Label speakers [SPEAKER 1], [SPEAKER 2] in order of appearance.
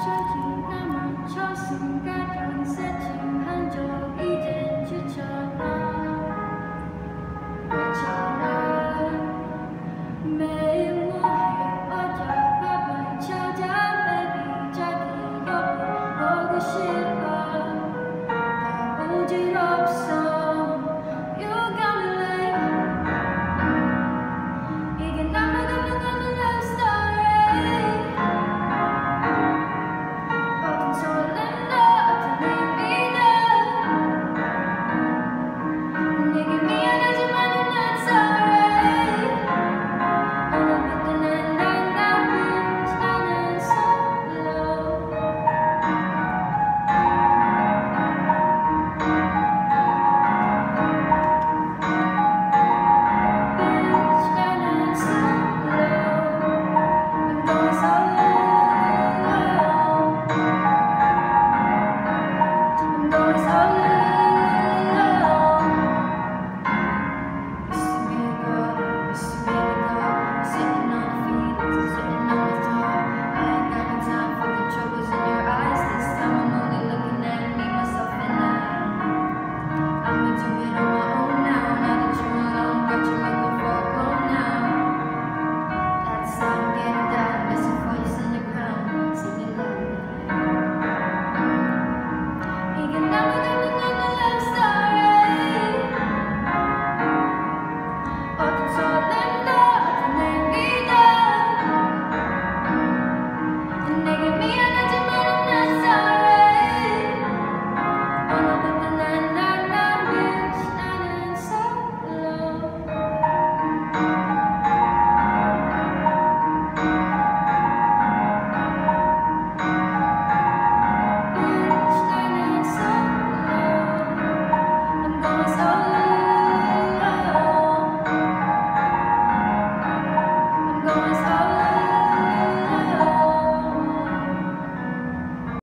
[SPEAKER 1] 남은 저 순간 새침한 적 이젠 지쳐나 매일 뭐해 어젯밤을 찾아 baby 자기 옆을 보고 싶어 다 부질없어 You got me late 이게 나만 감동하는 love story 어떤 설렘도 어떤 의미도 내게 미안하지만 I'm sorry 오늘부터 난 나는 solo going